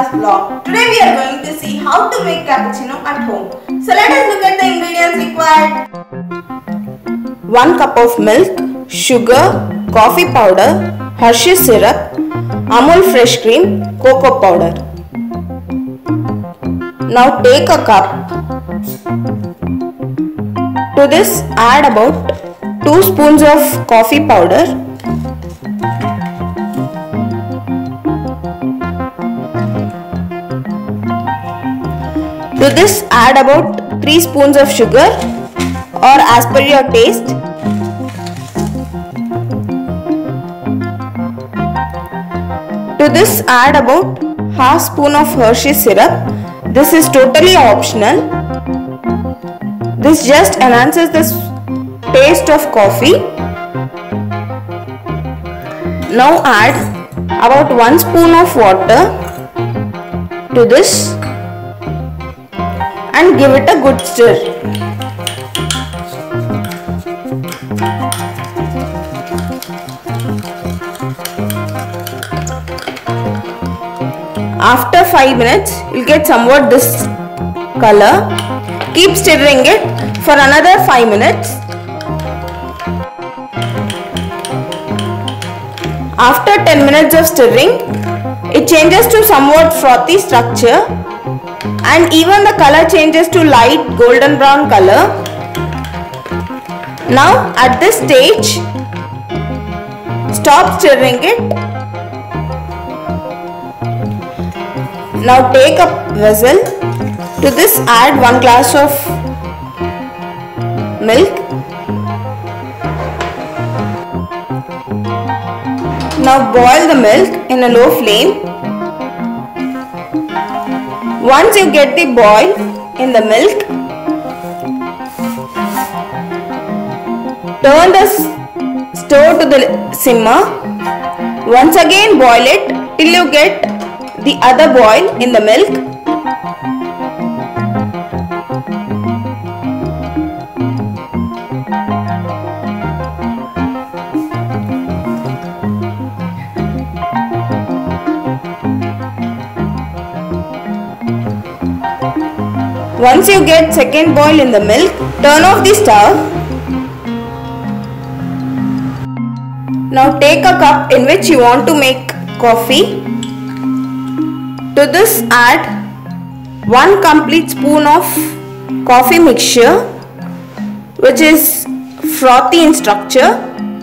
Mounica's vlog. Today we are going to see how to make cappuccino at home. So let us look at the ingredients required. 1 cup of milk, sugar, coffee powder, Hershey syrup, Amul fresh cream, cocoa powder. Now take a cup. To this add about 2 spoons of coffee powder. To this add about 3 spoons of sugar or as per your taste. To this add about half spoon of Hershey syrup. This is totally optional. This just enhances the taste of coffee. Now add about 1 spoon of water to this and give it a good stir. After 5 minutes, you'll get somewhat this color. Keep stirring it for another 5 minutes. After 10 minutes of stirring, it changes to somewhat frothy structure and even the color changes to light golden brown color. Now at this stage, stop stirring it. Now take a vessel. To this add 1 glass of milk. Now boil the milk in a low flame. Once you get the boil in the milk, turn the stove to the simmer. Once again boil it till you get the other boil in the milk. Once you get second boil in the milk, turn off the stove. Now take a cup in which you want to make coffee. To this add 1 complete spoon of coffee mixture, which is frothy in structure.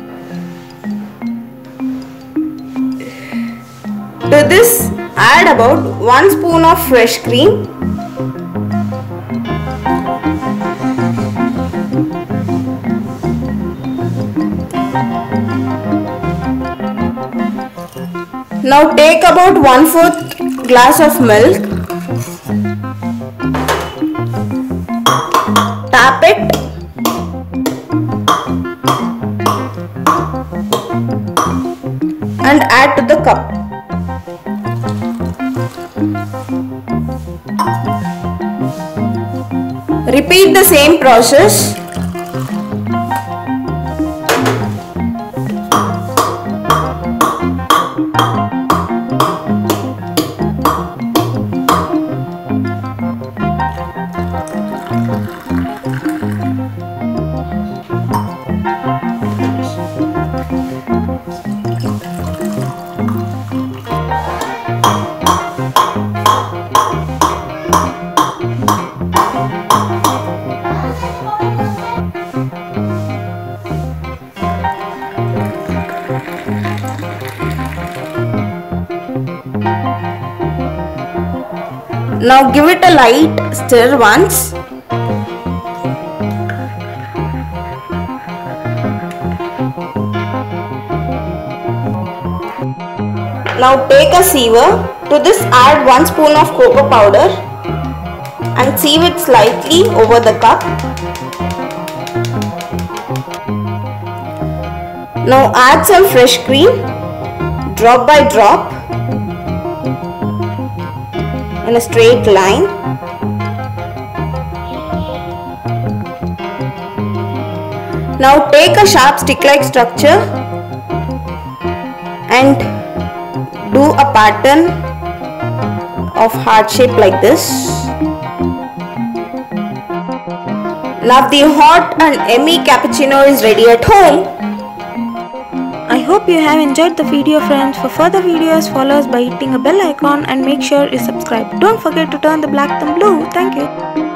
To this add about 1 spoon of fresh cream. Now take about 1/4 glass of milk. Tap it. And add to the cup. Repeat the same process. Now give it a light stir once. Now take a sieve. To this add 1 spoon of cocoa powder and sieve it slightly over the cup. Now add some fresh cream, drop by drop, in a straight line. Now take a sharp stick-like structure and do a pattern of heart shape like this. Now the hot and yummy cappuccino is ready at home. I hope you have enjoyed the video, friends. For further videos, follow us by hitting a bell icon and make sure you subscribe. Don't forget to turn the black thumb blue. Thank you.